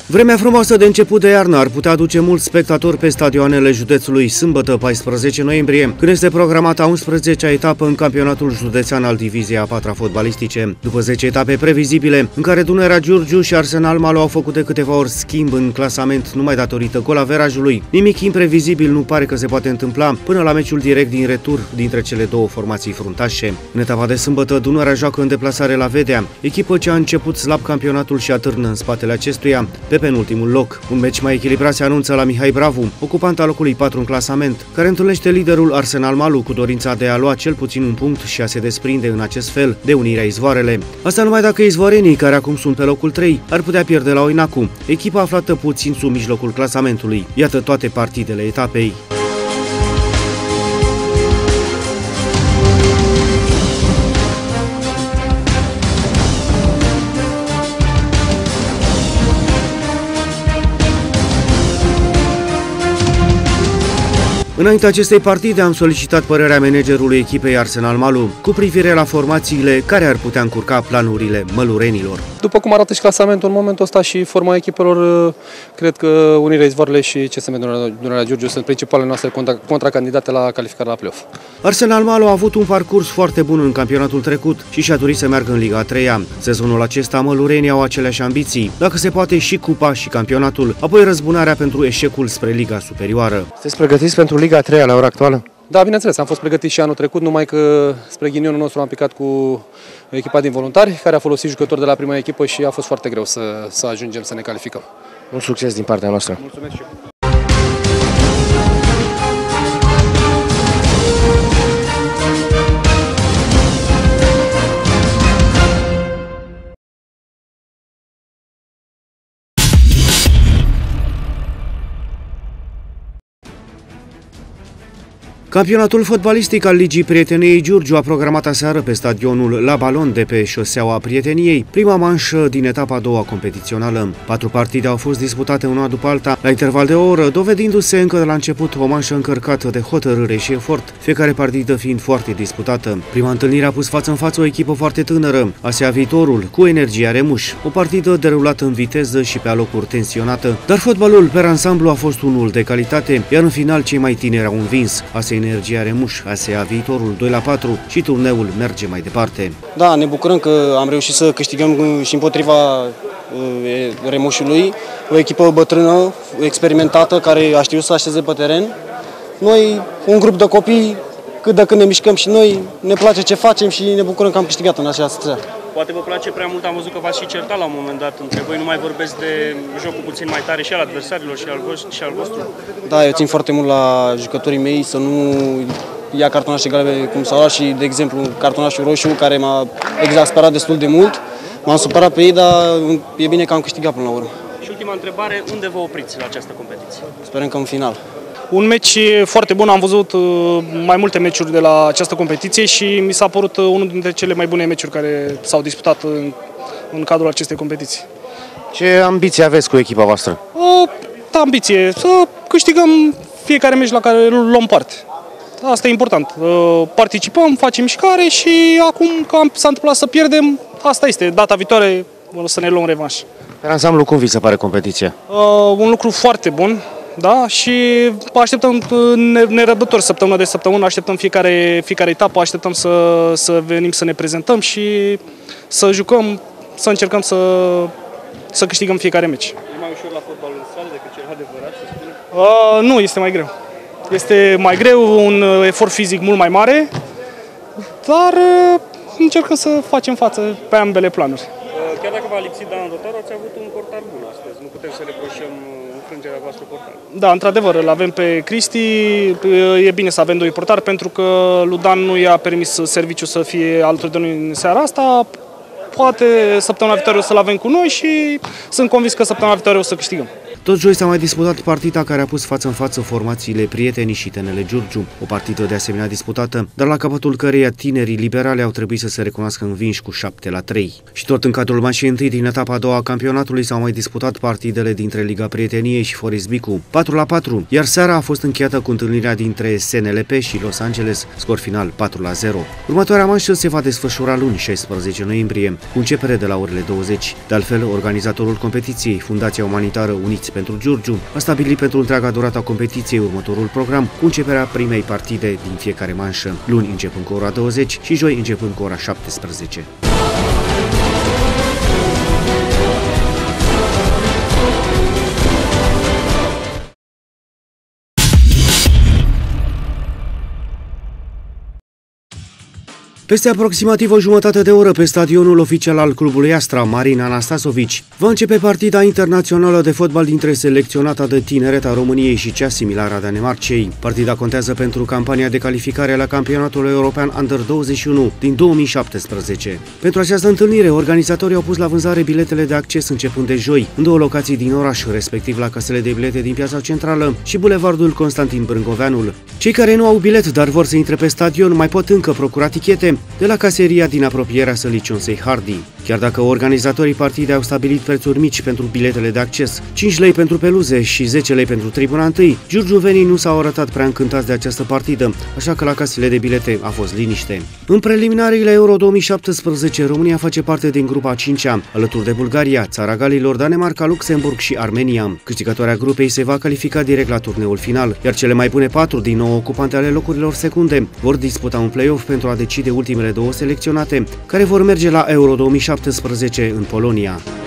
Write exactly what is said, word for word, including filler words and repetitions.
Vremea frumoasă de început de iarnă ar putea aduce mulți spectatori pe stadioanele județului sâmbătă, paisprezece noiembrie, când este programată a unsprezecea etapă în campionatul județean al diviziei a patra fotbalistice. După zece etape previzibile, în care Dunărea Giurgiu și Arsenal Malu au făcut de câteva ori schimb în clasament numai datorită golaverajului, nimic imprevizibil nu pare că se poate întâmpla până la meciul direct din retur dintre cele două formații fruntașe. În etapa de sâmbătă, Dunărea joacă în deplasare la Vedea, echipă ce a început slab campionatul și atârnă în spatele acestuia pe penultimul loc. Un meci mai echilibrat se anunță la Mihai Bravu, ocupant al locului patru în clasament, care întâlnește liderul Arsenal Malu cu dorința de a lua cel puțin un punct și a se desprinde în acest fel de unirea Izvoarele. Asta numai dacă izvoarenii, care acum sunt pe locul trei, ar putea pierde la Oinacu, echipa aflată puțin sub mijlocul clasamentului. Iată toate partidele etapei. Înainte acestei partide am solicitat părerea managerului echipei Arsenal Malu cu privire la formațiile care ar putea încurca planurile mălurenilor. După cum arată și clasamentul în momentul ăsta și forma echipelor, cred că Unirea Izvoarele și C S M Dunărea Giurgiu sunt principalele noastre contracandidate la calificarea la play-off. Arsenal Malu a avut un parcurs foarte bun în campionatul trecut și și-a dorit să meargă în Liga a treia. Sezonul acesta mălurenii au aceleași ambiții, dacă se poate și cupa și campionatul, apoi răzbunarea pentru eșecul spre Liga superioară. Sunteți pregătiți pentru Liga a treia la ora actuală? Da, bineînțeles, am fost pregătit și anul trecut, numai că spre ghinionul nostru am picat cu echipa din voluntari, care a folosit jucători de la prima echipă și a fost foarte greu să, să ajungem să ne calificăm. Mult succes din partea noastră! Mulțumesc și eu! Campionatul fotbalistic al Ligii Prieteniei Giurgiu a programat aseară pe stadionul La Balon de pe șoseaua Prieteniei prima manșă din etapa a doua competițională. Patru partide au fost disputate una după alta, la interval de o oră, dovedindu-se încă de la început o manșă încărcată de hotărâre și efort, fiecare partidă fiind foarte disputată. Prima întâlnire a pus față în față o echipă foarte tânără, A S E A Viitorul, cu Energia Remuș, o partidă derulată în viteză și pe alocuri tensionată, dar fotbalul per ansamblu a fost unul de calitate, iar în final cei mai tineri au învins. A S E A Energia Remuș, A S E A Viitorul doi la patru și turneul merge mai departe. Da, ne bucurăm că am reușit să câștigăm și împotriva Remușului, o echipă bătrână, experimentată, care a știut să așeze pe teren. Noi, un grup de copii, cât de când ne mișcăm și noi, ne place ce facem și ne bucurăm că am câștigat în această seară. Poate vă place prea mult, am văzut că v-ați și certat la un moment dat între voi, nu mai vorbesc de jocul puțin mai tare și al adversarilor și al, și al vostru? Da, eu țin foarte mult la jucătorii mei să nu ia cartonașe galbene cum s-au luat și, de exemplu, cartonașul roșu, care m-a exasperat destul de mult. M-am supărat pe ei, dar e bine că am câștigat până la urmă. Și ultima întrebare, unde vă opriți la această competiție? Sperăm că în final. Un meci foarte bun, am văzut mai multe meciuri de la această competiție și mi s-a părut unul dintre cele mai bune meciuri care s-au disputat în, în cadrul acestei competiții. Ce ambiție aveți cu echipa voastră? O ambiție, să câștigăm fiecare meci la care luăm parte. Asta e important. Participăm, facem mișcare și acum că s-a întâmplat să pierdem, asta este. Data viitoare o să ne luăm revanș. Pe ansamblu, cum vi se pare competiția? Un lucru foarte bun. Da? Și așteptăm nerăbdători săptămână de săptămână, așteptăm fiecare, fiecare etapă, așteptăm să, să venim să ne prezentăm și să jucăm, să încercăm să, să câștigăm fiecare meci. E mai ușor la fotbalul în sală decât cel adevărat, să spunem? Uh, nu, este mai greu. Este mai greu, un efort fizic mult mai mare, dar uh, încercăm să facem față pe ambele planuri. Uh, chiar dacă v-a lipsit Dan Rotaru, ați avut un portar bun astăzi, nu putem să reproșăm înfrângerea voastră portar. Da, într-adevăr, îl avem pe Cristi, e bine să avem doi portari pentru că lui Dan nu i-a permis serviciul să fie alături de noi în seara asta. Poate săptămâna viitoare o să-l avem cu noi și sunt convins că săptămâna viitoare o să câștigăm. Tot joi s-a mai disputat partida care a pus față în față formațiile Prietenii și T N L Giurgiu, o partidă de asemenea disputată, dar la capătul căreia tinerii liberale au trebuit să se recunoască învinși cu șapte la trei. Și tot în cadrul manșei întâi din etapa a doua a campionatului s-au mai disputat partidele dintre Liga Prieteniei și Forest Bicu, patru la patru, iar seara a fost încheiată cu întâlnirea dintre S N L P și Los Angeles, scor final patru la zero. Următoarea manșă se va desfășura luni, șaisprezece noiembrie, cu începere de la orele douăzeci. De altfel, organizatorul competiției, Fundația Umanitară Uniți pentru Giurgiu, a stabilit pentru întreaga durată a competiției următorul program, cu începerea primei partide din fiecare manșă, luni începând cu ora douăzeci și joi începând cu ora șaptesprezece. Peste aproximativ o jumătate de oră pe stadionul oficial al clubului Astra, Marin Anastasovici, va începe partida internațională de fotbal dintre selecționata de tineret a României și cea similară a Danemarcei. Partida contează pentru campania de calificare la campionatul european Under douăzeci și unu din două mii șaptesprezece. Pentru această întâlnire, organizatorii au pus la vânzare biletele de acces începând de joi, în două locații din oraș, respectiv la casele de bilete din Piața Centrală și Bulevardul Constantin Brâncoveanul. Cei care nu au bilet, dar vor să intre pe stadion, mai pot încă procura tichete de la caseria din apropierea sălii Cionsei Hardy. Chiar dacă organizatorii partidei au stabilit prețuri mici pentru biletele de acces, cinci lei pentru peluze și zece lei pentru tribuna întâi, giurgiuvenii nu s-au arătat prea încântați de această partidă, așa că la casele de bilete a fost liniște. În preliminariile Euro două mii șaptesprezece, România face parte din grupa a cincea, alături de Bulgaria, Țara Galilor, Danemarca, Luxemburg și Armenia. Câștigătoarea grupei se va califica direct la turneul final, iar cele mai bune patru din nouă ocupante ale locurilor secunde vor disputa un play-off pentru a decide ultimele două selecționate, care vor merge la Euro două mii șaptesprezece în Polonia.